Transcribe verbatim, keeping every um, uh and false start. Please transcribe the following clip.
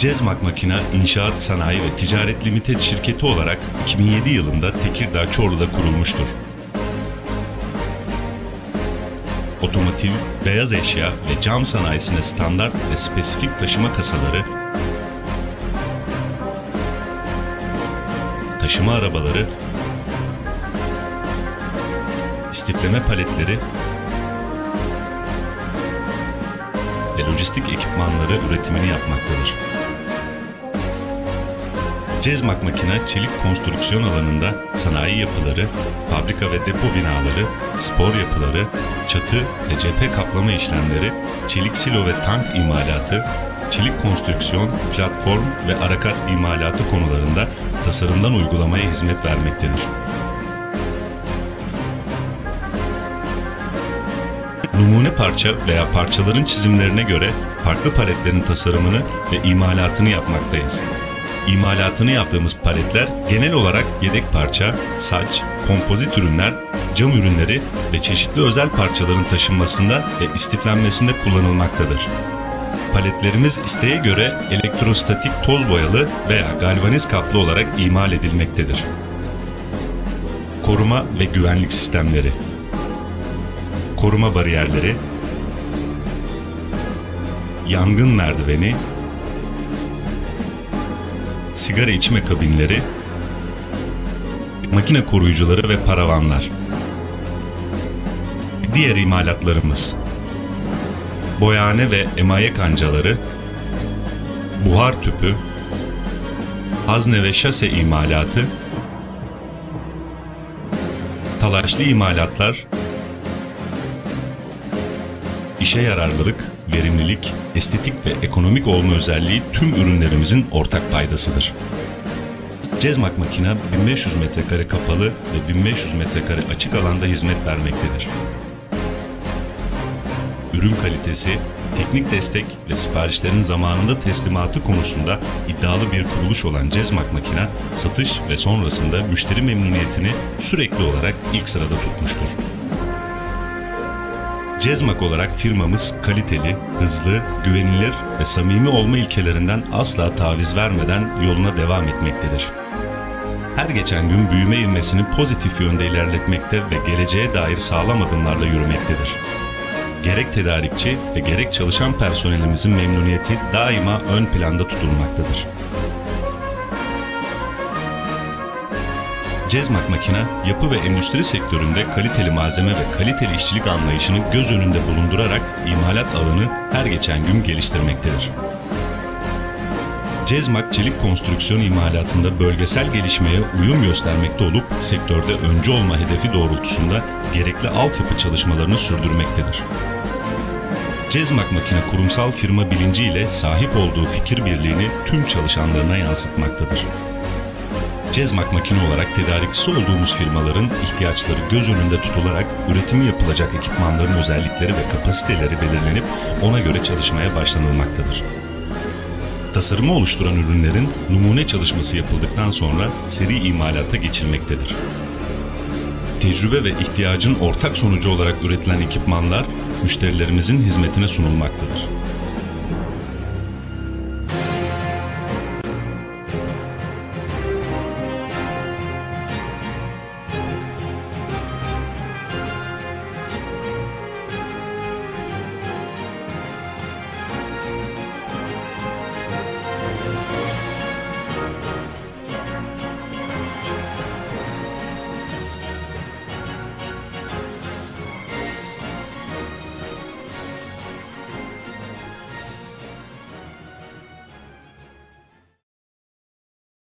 Cezmak Makina İnşaat Sanayi ve Ticaret Limited şirketi olarak iki bin yedi yılında Tekirdağ Çorlu'da kurulmuştur. Otomotiv, beyaz eşya ve cam sanayisine standart ve spesifik taşıma kasaları, taşıma arabaları, istifleme paletleri ve lojistik ekipmanları üretimini yapmaktadır. Cezmak Makina, çelik konstrüksiyon alanında sanayi yapıları, fabrika ve depo binaları, spor yapıları, çatı ve cephe kaplama işlemleri, çelik silo ve tank imalatı, çelik konstrüksiyon, platform ve arakat imalatı konularında tasarımdan uygulamaya hizmet vermektedir. Numune parça veya parçaların çizimlerine göre farklı paletlerin tasarımını ve imalatını yapmaktayız. İmalatını yaptığımız paletler genel olarak yedek parça, saç, kompozit ürünler, cam ürünleri ve çeşitli özel parçaların taşınmasında ve istiflenmesinde kullanılmaktadır. Paletlerimiz isteğe göre elektrostatik toz boyalı veya galvaniz kaplı olarak imal edilmektedir. Koruma ve güvenlik sistemleri, koruma bariyerleri, yangın merdiveni, sigara içme kabinleri, makine koruyucuları ve paravanlar. Diğer imalatlarımız: boyahane ve emaye kancaları, buhar tüpü, hazne ve şase imalatı, talaşlı imalatlar, işe yararlılık, verimlilik, estetik ve ekonomik olma özelliği tüm ürünlerimizin ortak paydasıdır. Cezmak Makina bin beş yüz metrekare kapalı ve bin beş yüz metrekare açık alanda hizmet vermektedir. Ürün kalitesi, teknik destek ve siparişlerin zamanında teslimatı konusunda iddialı bir kuruluş olan Cezmak Makina, satış ve sonrasında müşteri memnuniyetini sürekli olarak ilk sırada tutmuştur. Cezmak olarak firmamız kaliteli, hızlı, güvenilir ve samimi olma ilkelerinden asla taviz vermeden yoluna devam etmektedir. Her geçen gün büyüme ivmesini pozitif yönde ilerletmekte ve geleceğe dair sağlam adımlarla yürümektedir. Gerek tedarikçi ve gerek çalışan personelimizin memnuniyeti daima ön planda tutulmaktadır. Cezmak Makina, yapı ve endüstri sektöründe kaliteli malzeme ve kaliteli işçilik anlayışını göz önünde bulundurarak imalat ağını her geçen gün geliştirmektedir. Cezmak, çelik konstrüksiyon imalatında bölgesel gelişmeye uyum göstermekte olup sektörde öncü olma hedefi doğrultusunda gerekli altyapı çalışmalarını sürdürmektedir. Cezmak Makina kurumsal firma bilinciyle sahip olduğu fikir birliğini tüm çalışanlarına yansıtmaktadır. Cezmak Makina olarak tedarikçisi olduğumuz firmaların ihtiyaçları göz önünde tutularak üretimi yapılacak ekipmanların özellikleri ve kapasiteleri belirlenip ona göre çalışmaya başlanılmaktadır. Tasarımı oluşturan ürünlerin numune çalışması yapıldıktan sonra seri imalata geçilmektedir. Tecrübe ve ihtiyacın ortak sonucu olarak üretilen ekipmanlar müşterilerimizin hizmetine sunulmaktadır.